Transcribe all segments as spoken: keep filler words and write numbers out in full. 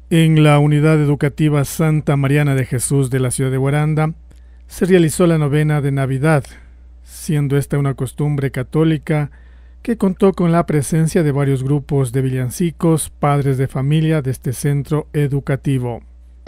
En la Unidad Educativa Santa Mariana de Jesús de la ciudad de Guaranda se realizó la novena de Navidad, siendo esta una costumbre católica que contó con la presencia de varios grupos de villancicos, padres de familia de este centro educativo.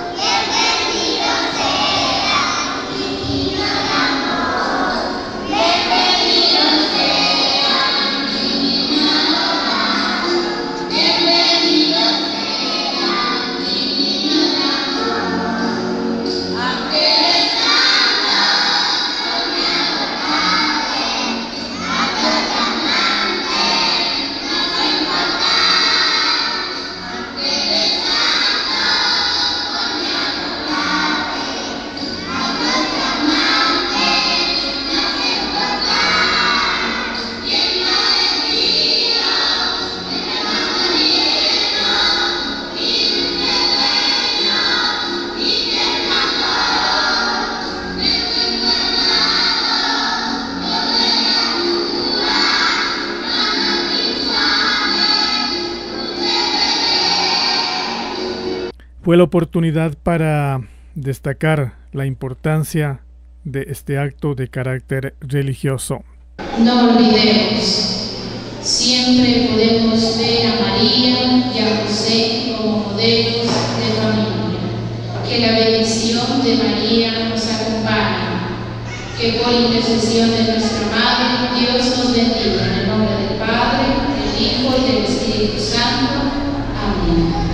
Fue la oportunidad para destacar la importancia de este acto de carácter religioso. No olvidemos, siempre podemos ver a María y a José como modelos de familia. Que la bendición de María nos acompañe. Que por intercesión de nuestra Madre, Dios nos bendiga en el nombre del Padre, del Hijo y del Espíritu Santo. Amén.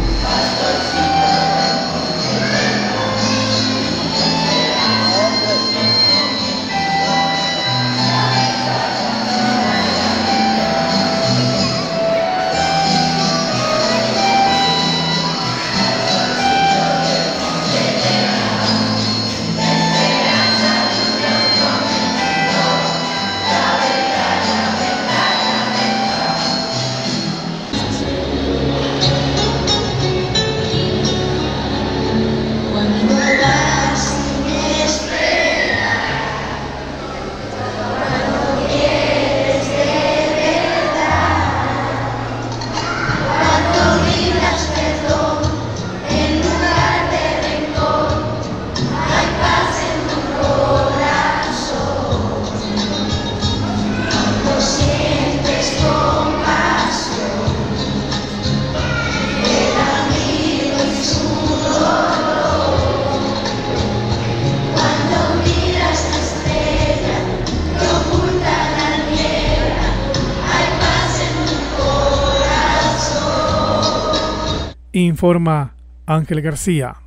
Informa Ángel García.